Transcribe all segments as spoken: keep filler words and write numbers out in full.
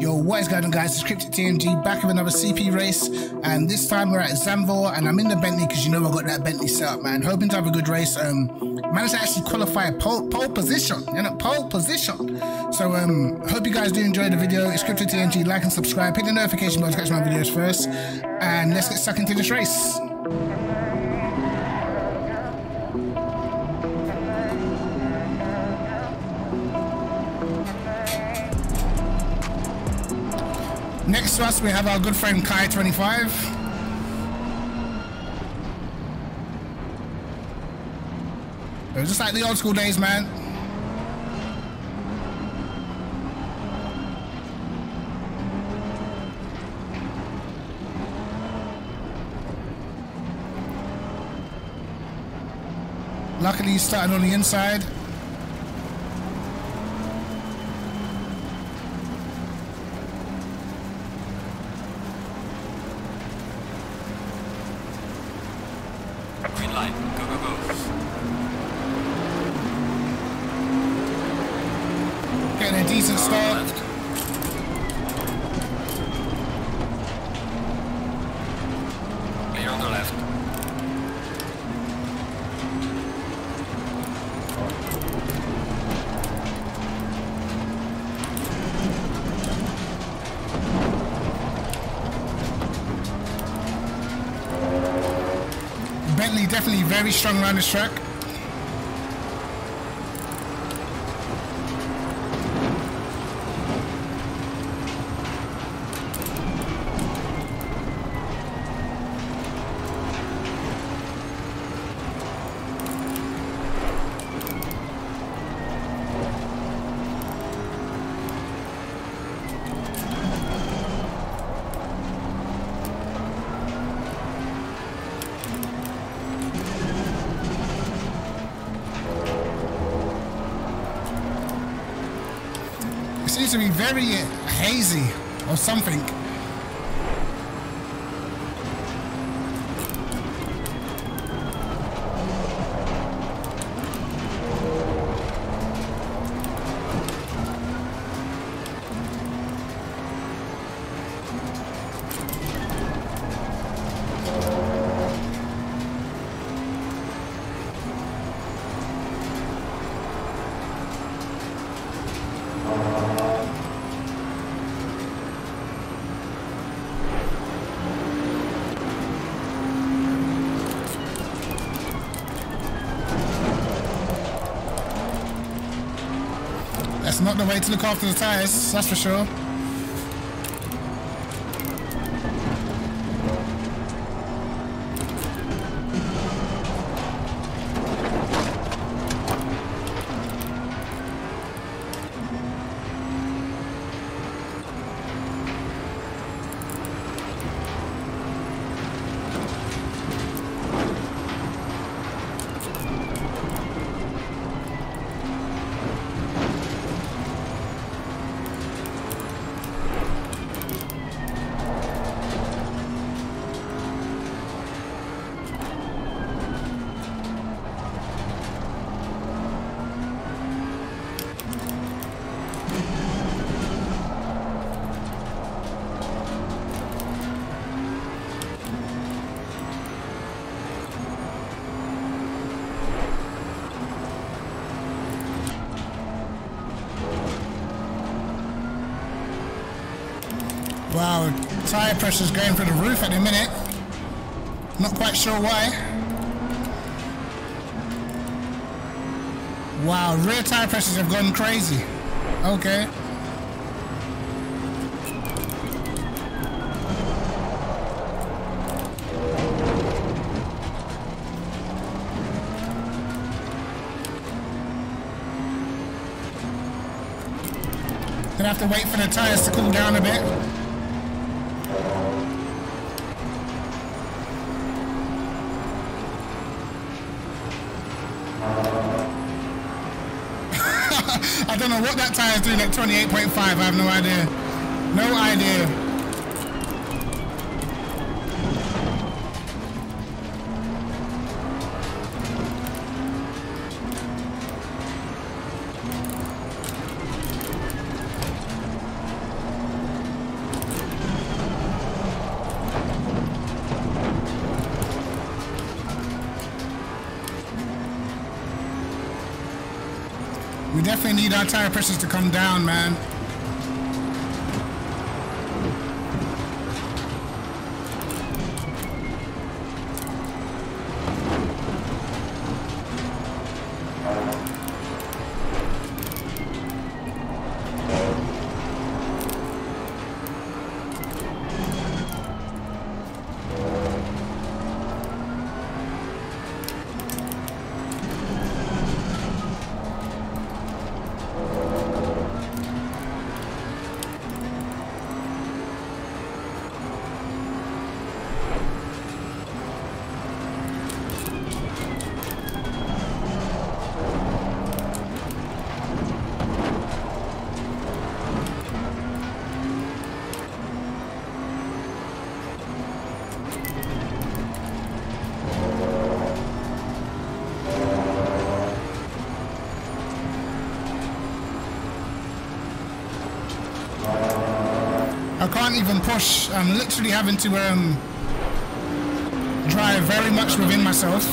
Yo, what is going on, guys? It's Cryptic T M G back with another C P race, and this time we're at Zandvoort, and I'm in the Bentley because you know I got that Bentley set up, man. Hoping to have a good race. Um, managed to actually qualify pole, pole position, you know, pole position. So um, hope you guys do enjoy the video. It's Cryptic T M G. Like and subscribe. Hit the notification bell to catch my videos first, and let's get stuck into this race. Next to us, we have our good friend Kai twenty-five. It was just like the old school days, man. Luckily, he's starting on the inside. Green light. Go, go, go. Getting a decent start. Left. Clear on the left. Bentley definitely very strong around this track. It seems to be very hazy or something. That's not the way to look after the tires, that's for sure. Wow, tire pressure's going through the roof at the minute. Not quite sure why. Wow, rear tire pressures have gone crazy. Okay. Gonna have to wait for the tires to cool down a bit. I don't know what that tire is doing at twenty-eight point five. I have no idea. No idea. definitely need our tire pressures to come down, man. I can't even push. I'm literally having to um, drive very much within myself.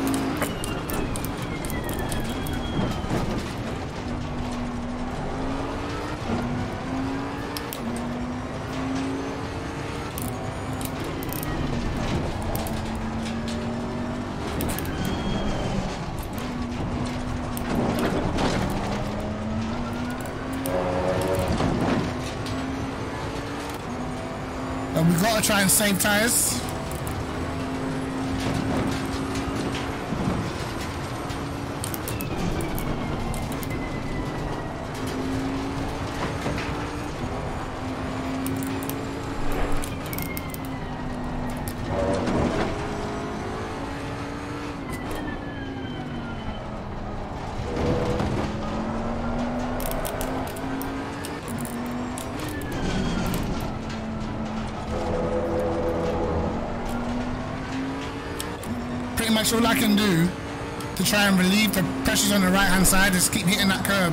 But we gotta try and save tires. Pretty much all I can do to try and relieve the pressures on the right hand side is keep hitting that curb.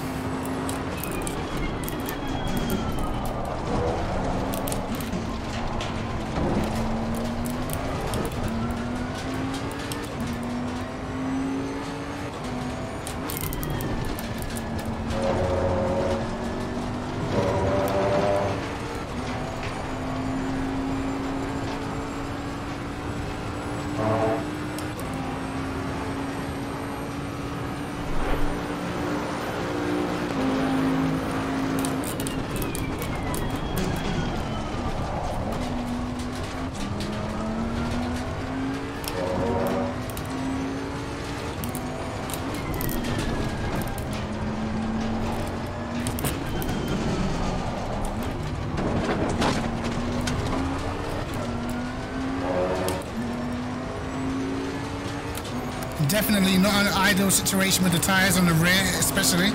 Definitely not an ideal situation with the tires on the rear, especially.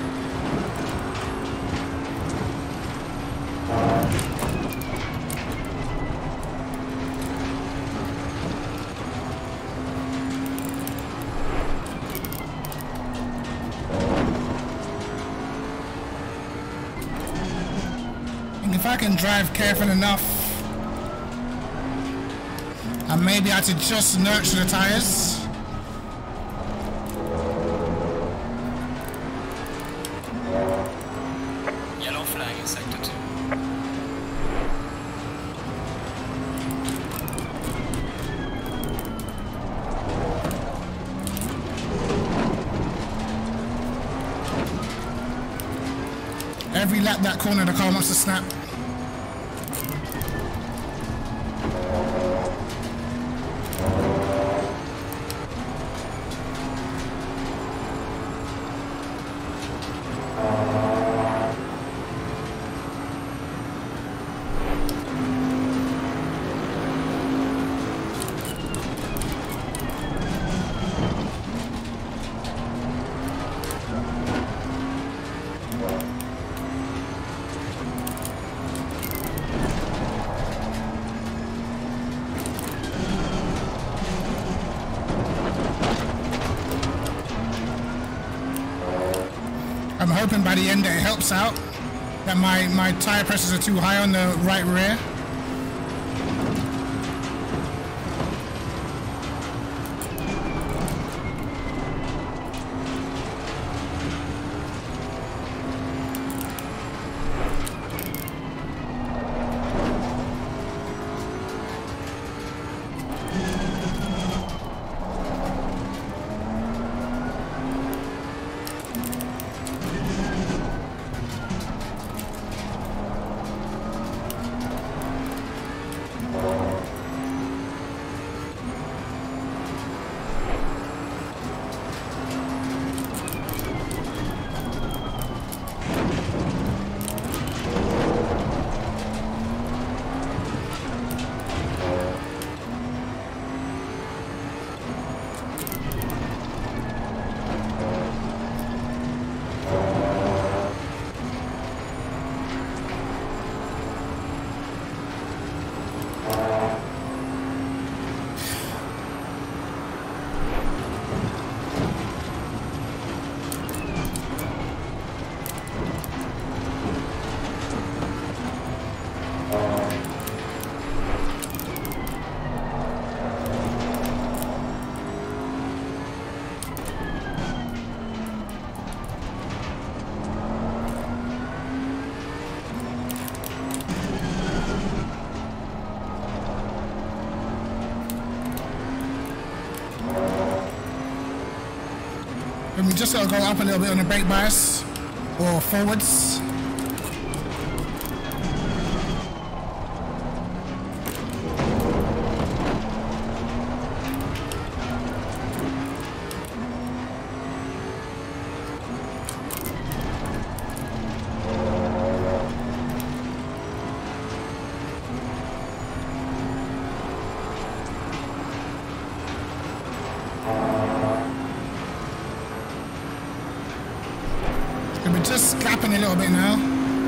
And if I can drive careful enough, I may be able to just nurture the tires. Yellow flag in sector two. Every lap that corner the car wants to snap. I'm hoping by the end that it helps out, that my, my tire pressures are too high on the right rear. Then we just gotta go up a little bit on the brake bias or forwards. We're just gapping a little bit now.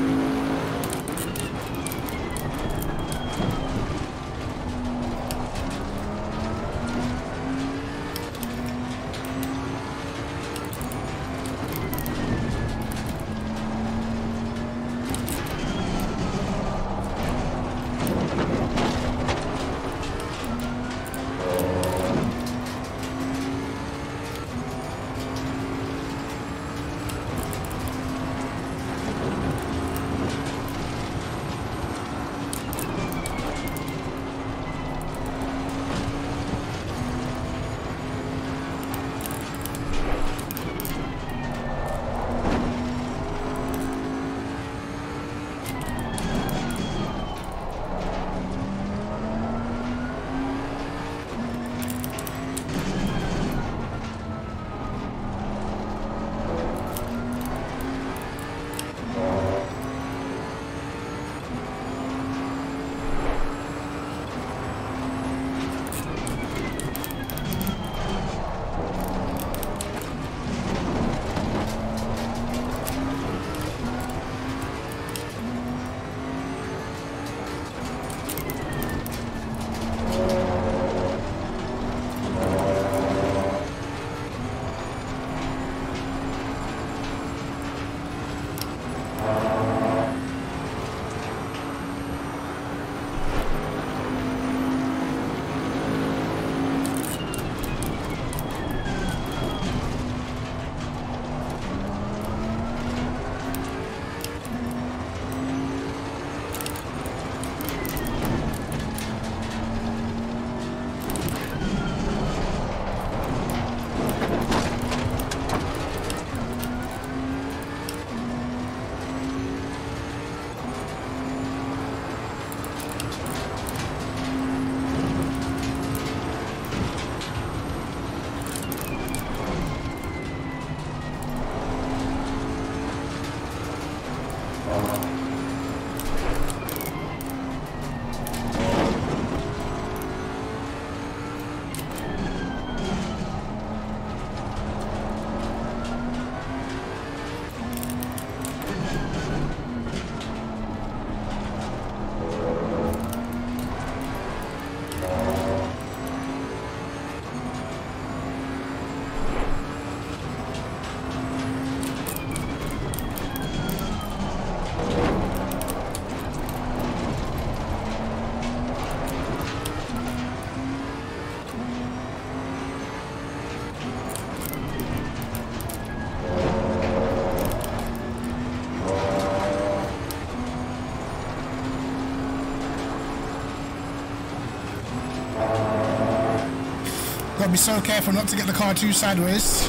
Gotta be so careful not to get the car too sideways.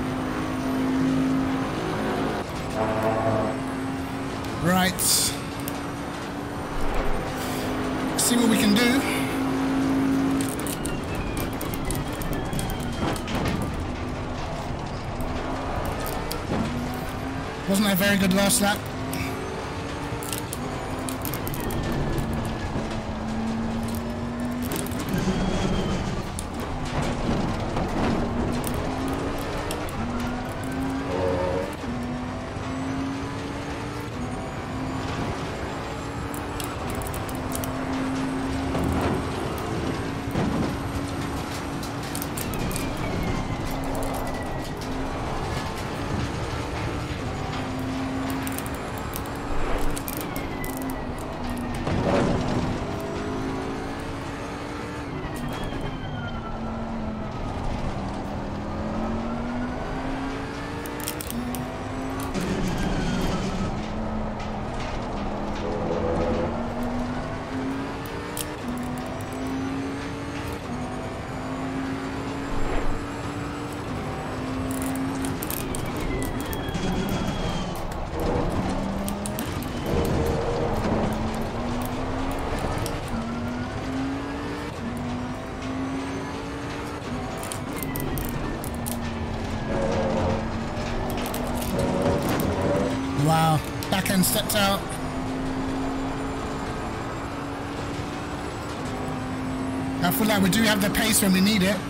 Right. See what we can do. Wasn't a very good last lap. and stepped out. I feel like we do have the pace when we need it.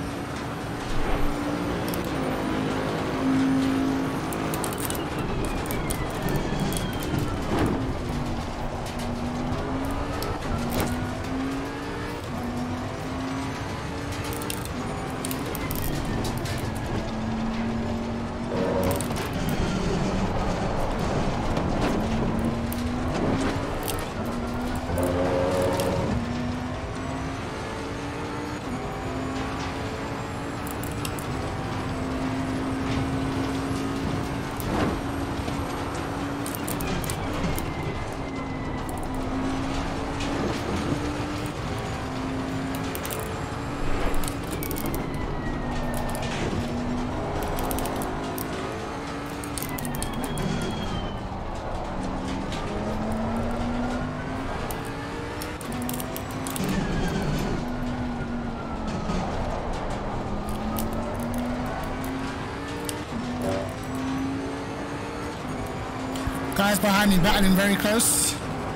Guys behind me battling very close.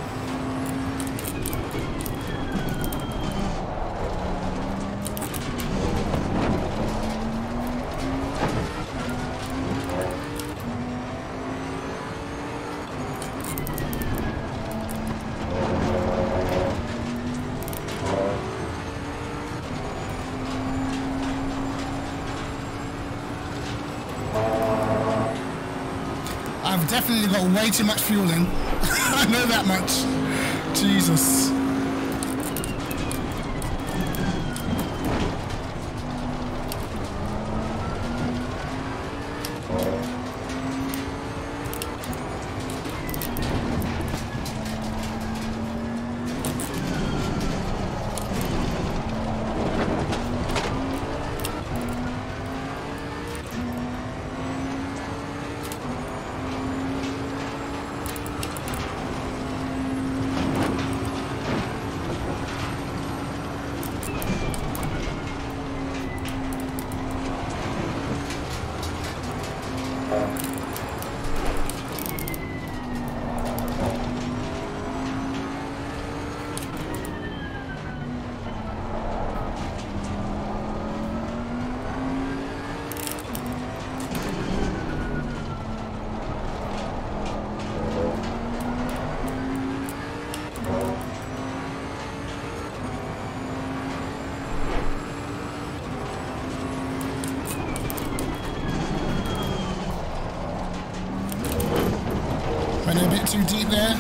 I've definitely got way too much fuel in. I know that much. Jesus. Went a bit too deep there.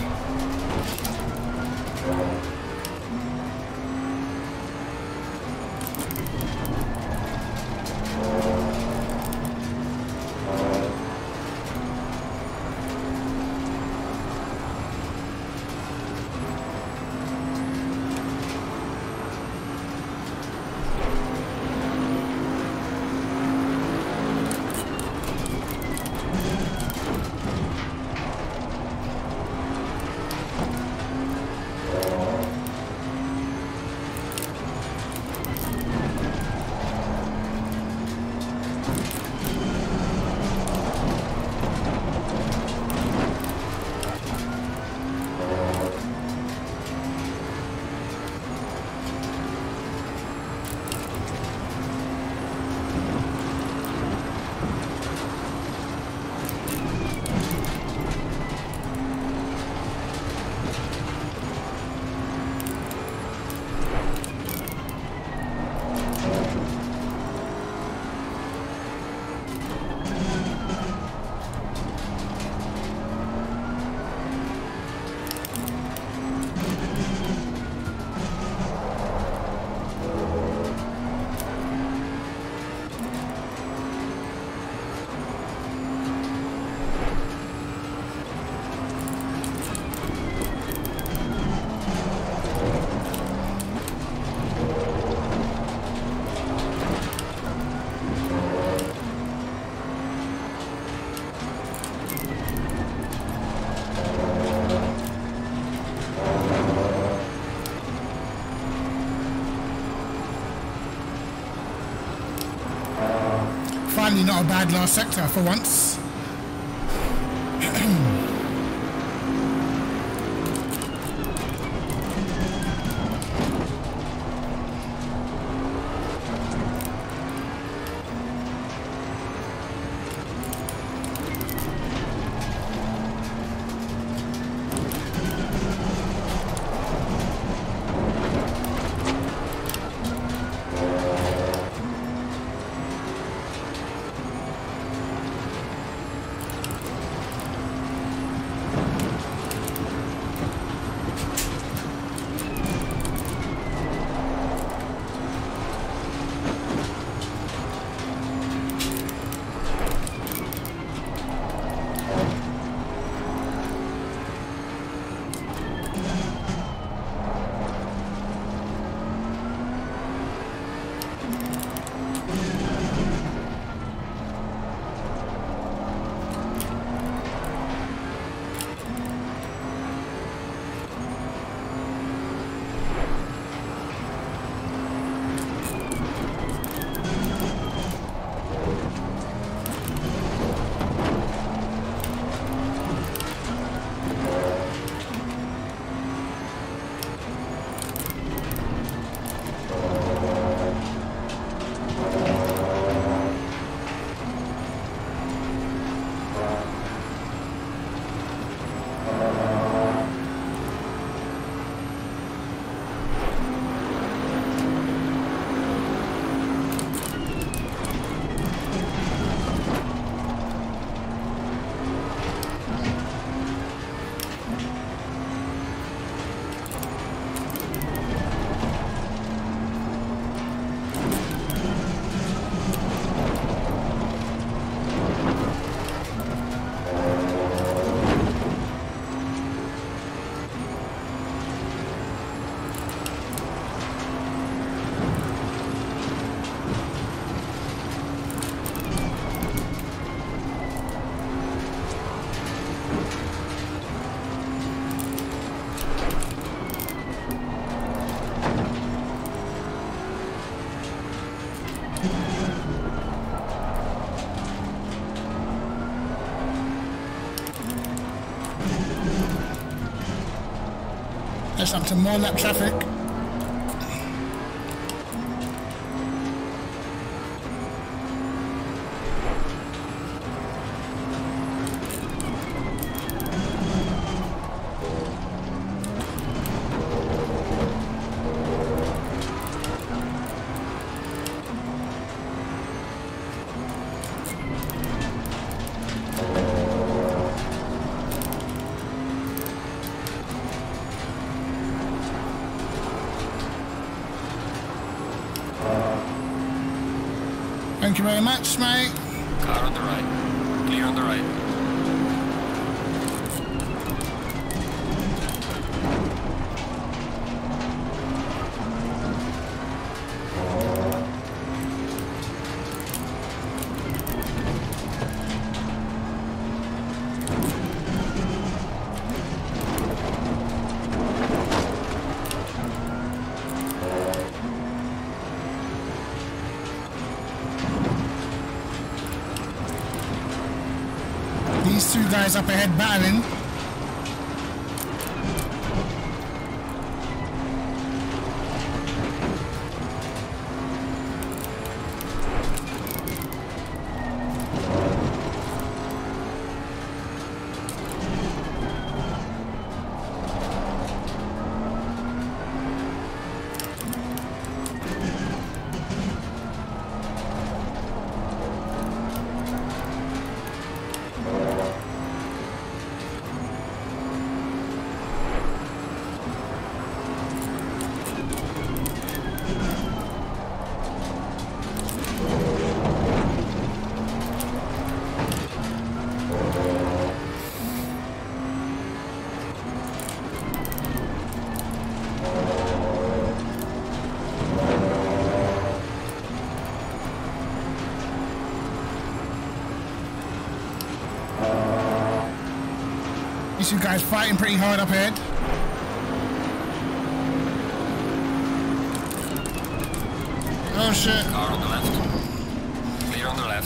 Finally, not a bad last sector for once. Switch up to more lap traffic. Thank you very much, mate. Car on the right. Clear on the right. These two guys up ahead battling. These two guys fighting pretty hard up ahead. Oh shit. Car on the left. Clear on the left.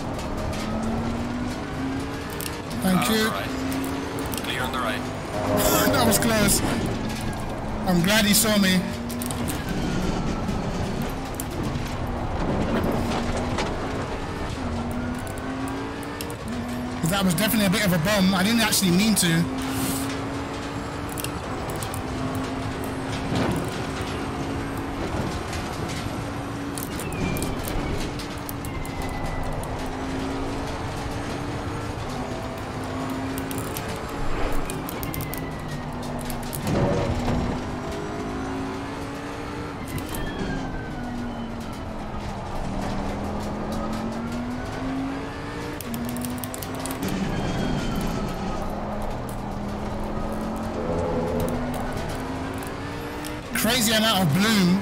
Thank Car you. on the right. Clear on the right. That was close. I'm glad he saw me. That was definitely a bit of a bomb. I didn't actually mean to. Crazy amount of bloom.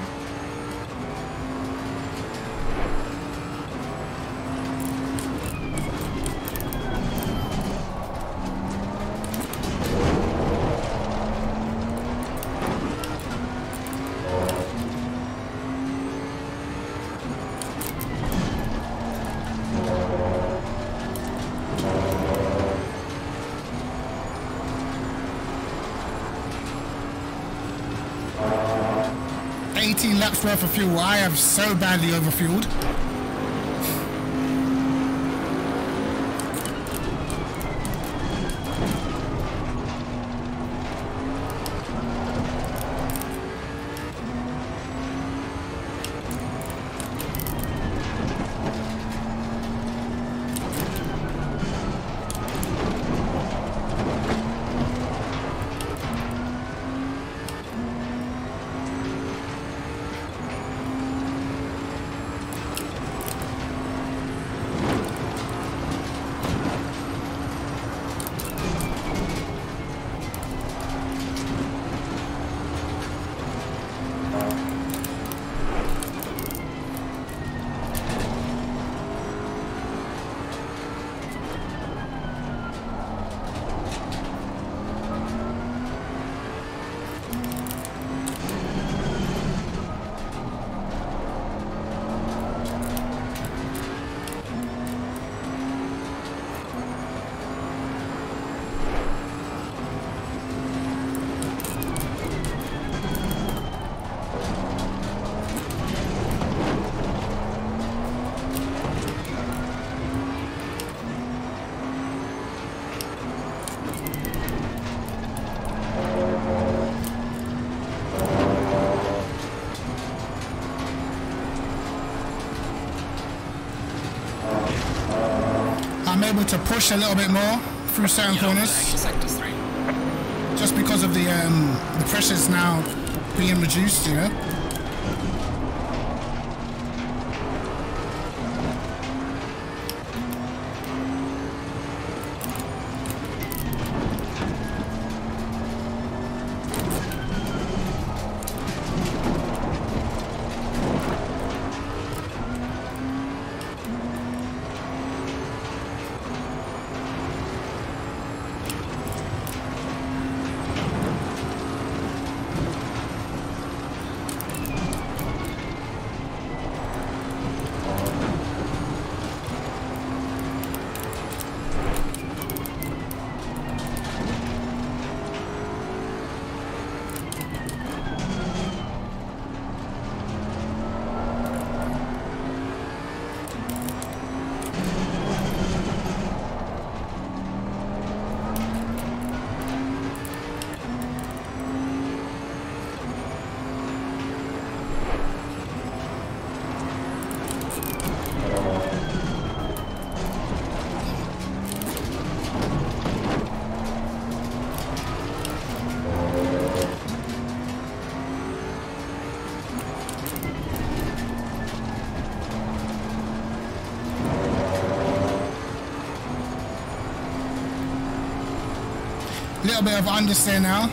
eighteen laps worth of fuel. I have so badly overfueled. I'm able to push a little bit more through certain Yellow corners. flag in sector three. Just because of the um, the pressure's now being reduced, you know. Little bit of understeer now.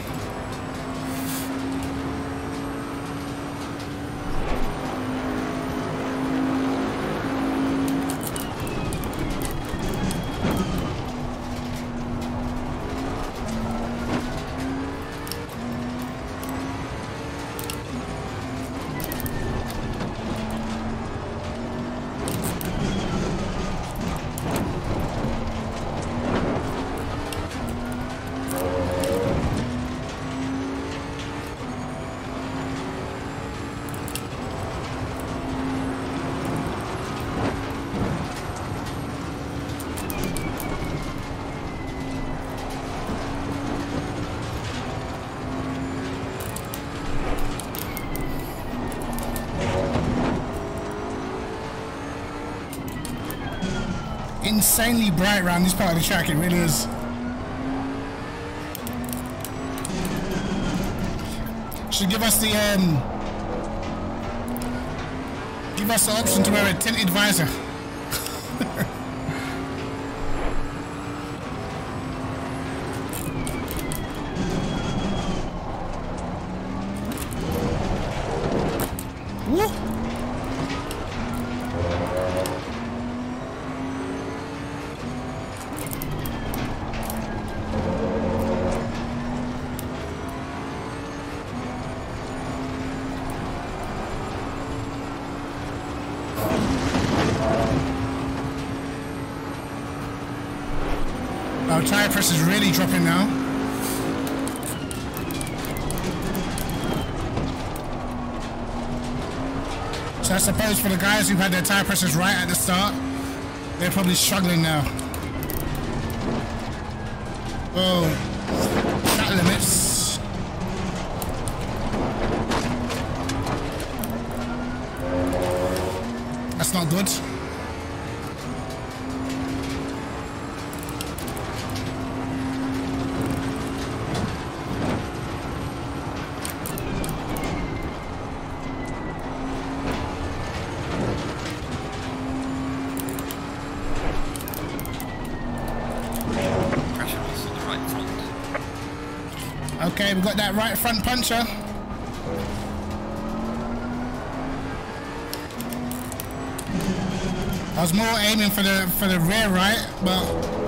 Insanely bright around this part of the track, it really is. Should give us the um give us the option to wear a tinted visor. Woo! Our tire pressure is really dropping now. So I suppose for the guys who had their tire pressures right at the start, they're probably struggling now. Oh, that limits. That's not good. Okay, we've got that right front puncher. I was more aiming for the for the rear right, but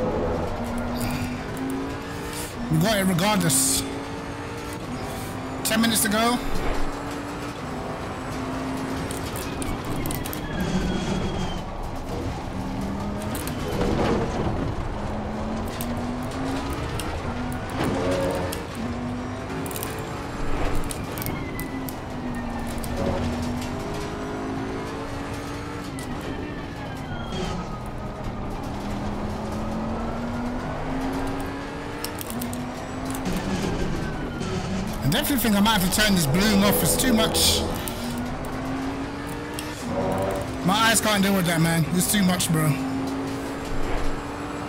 we got it regardless. Ten minutes to go. I definitely think I might have to turn this bloom off. It's too much. My eyes can't deal with that, man. It's too much, bro.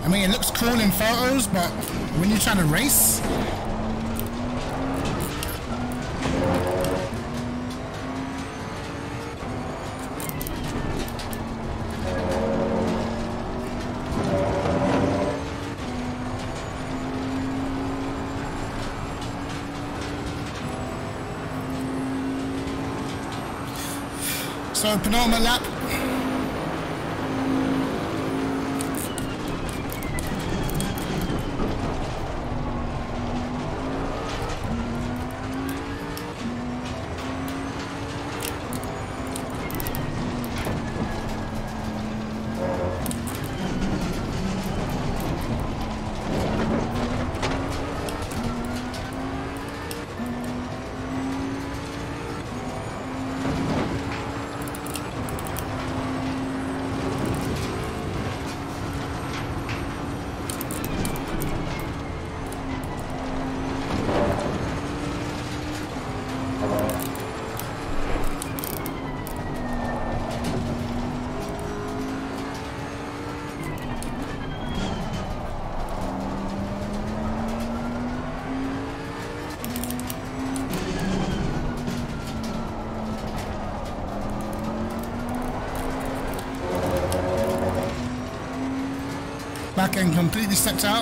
I mean, it looks cool in photos, but when you're trying to race, so penultimate lap. Back end completely stepped out.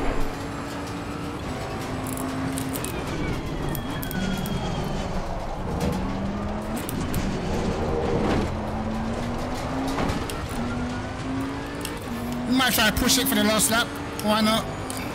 We might try to push it for the last lap. Why not?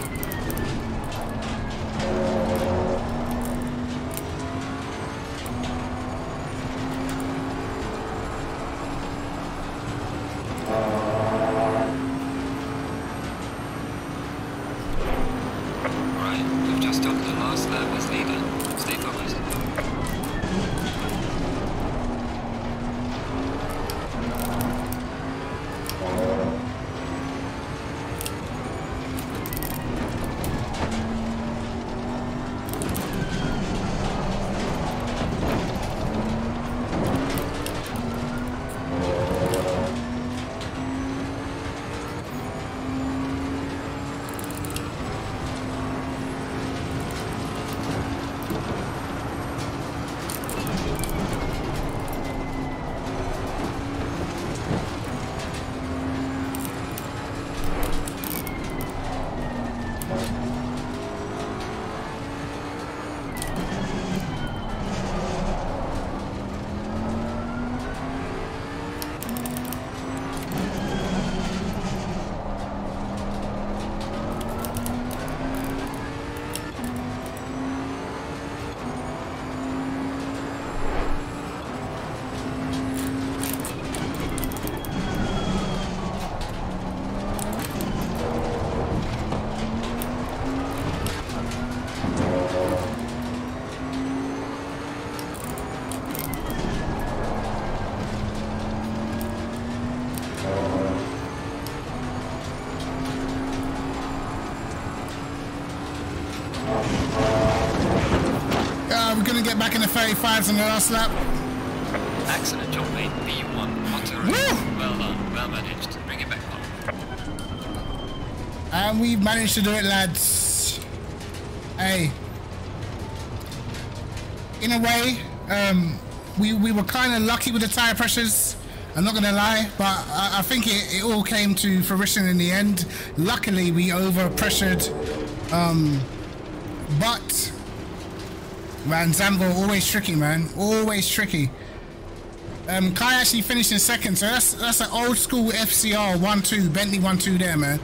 Get back in the thirty-fives on the last lap. Excellent job, mate. B one. Woo! Well done. Well managed. Bring it back on. And we've managed to do it, lads. Hey. In a way, um, we, we were kind of lucky with the tyre pressures. I'm not going to lie, but I, I think it, it all came to fruition in the end. Luckily, we over-pressured. Um, but... Man, Zambo, always tricky, man. Always tricky. Um, Kai actually finished in second, so that's that's an old school F C R one two, Bentley one two there, man.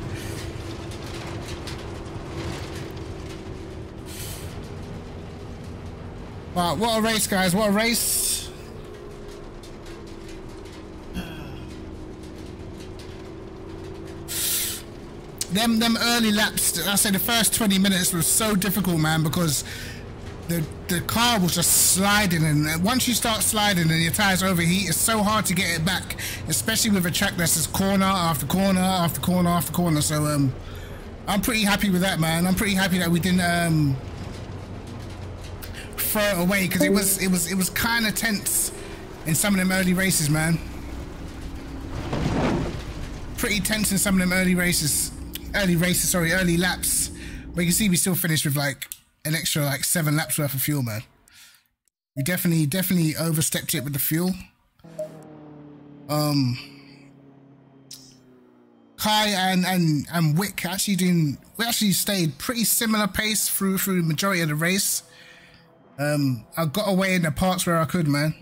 Wow, what a race, guys. What a race. Them, them early laps, I say the first twenty minutes was so difficult, man, because The, the car was just sliding, and once you start sliding and your tires overheat, it's so hard to get it back, especially with a track that's just corner after corner after corner after corner. So um, I'm pretty happy with that, man. I'm pretty happy that we didn't um, throw it away, because it was it was it was kind of tense in some of them early races, man. Pretty tense in some of them early races. early races, sorry, early laps. But you can see we still finished with like an extra like seven laps worth of fuel, man. We definitely, definitely overstepped it with the fuel. Um, Kai and and and Wick actually doing. We actually stayed pretty similar pace through through the majority of the race. Um, I got away in the parts where I could, man.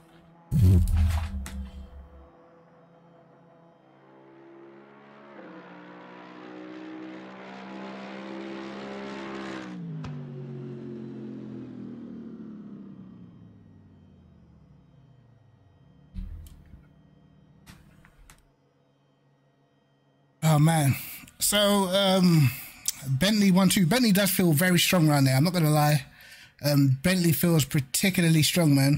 Oh man, so um, Bentley one two. Bentley does feel very strong around there. I'm not gonna lie. Um, Bentley feels particularly strong, man.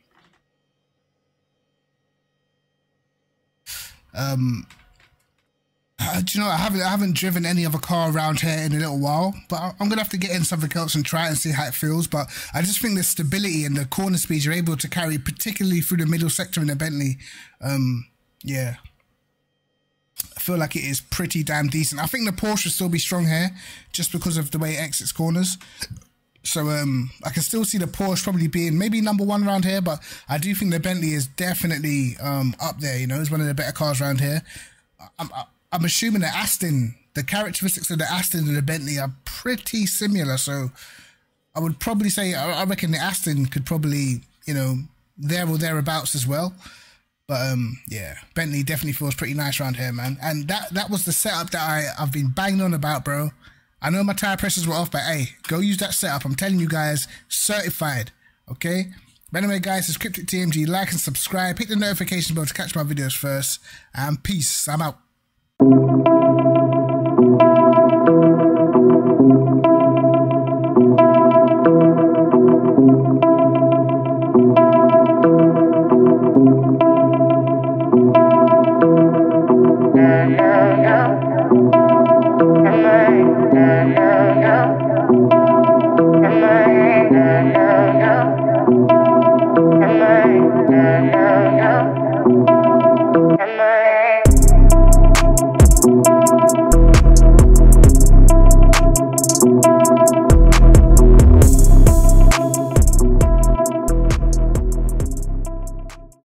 Um, uh, do you know I haven't I haven't driven any other car around here in a little while, but I'm gonna have to get in something else and try it and see how it feels. But I just think the stability and the corner speed you're able to carry, particularly through the middle sector in the Bentley, um, yeah. I feel like it is pretty damn decent. I think the Porsche will still be strong here just because of the way it exits corners. So um, I can still see the Porsche probably being maybe number one around here, but I do think the Bentley is definitely um, up there, you know, it's one of the better cars around here. I'm, I'm assuming the Aston, the characteristics of the Aston and the Bentley are pretty similar. So I would probably say, I reckon the Aston could probably, you know, there or thereabouts as well. But um, yeah, Bentley definitely feels pretty nice around here, man. And that that was the setup that I, I've been banging on about, bro. I know my tire pressures were off, but hey, go use that setup. I'm telling you guys, certified, okay? But anyway, guys, it's Cryptic T M G. Like and subscribe. Hit the notification bell to catch my videos first. And peace. I'm out.